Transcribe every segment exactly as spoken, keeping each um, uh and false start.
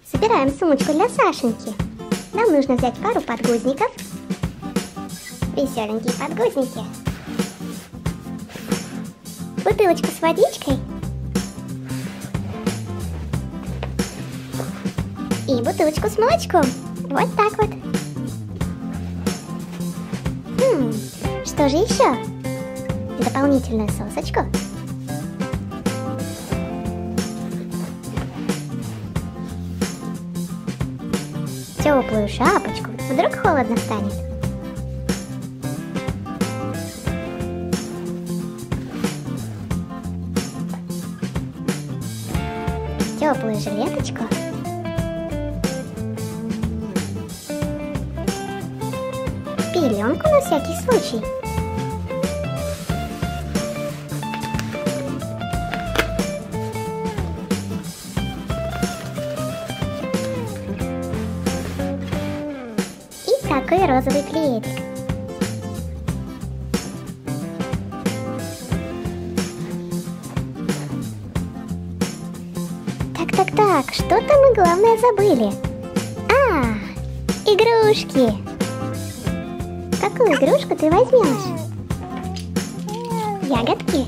Собираем сумочку для Сашеньки. Нам нужно взять пару подгузников. Веселенькие подгузники. Бутылочку с водичкой. И бутылочку с молочком. Вот так вот. Хм, что же еще? Дополнительную сосочку. Теплую шапочку. Вдруг холодно станет. Теплую жилеточку. Пеленку на всякий случай. И такой розовый клеевик. Так-так-так, что-то мы главное забыли. А, игрушки. Какую игрушку ты возьмешь? Ягодки?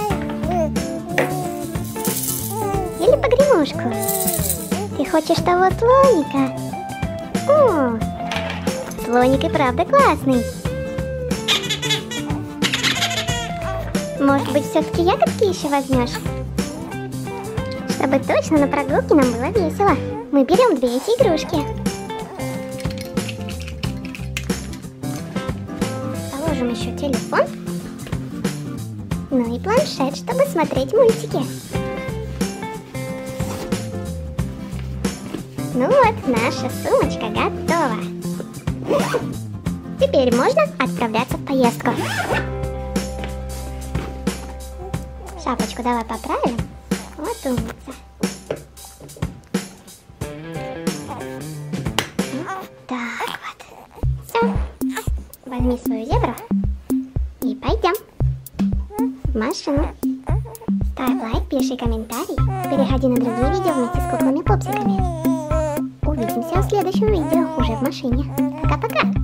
Или погремушку? Ты хочешь того слоника? О, слоник и правда классный. Может быть, все-таки ягодки еще возьмешь? Чтобы точно на прогулке нам было весело. Мы берем две эти игрушки. Положим еще телефон. Ну и планшет, чтобы смотреть мультики. Ну вот, наша сумочка готова. Теперь можно отправляться в поездку. Шапочку давай поправим. Вот умница. Вот так вот. Все. Возьми свою зебру и пойдем в машину. Ставь лайк, пиши комментарий. Переходи на другие видео вместе с куклами-пупсиками. Увидимся в следующем видео уже в машине. Пока-пока.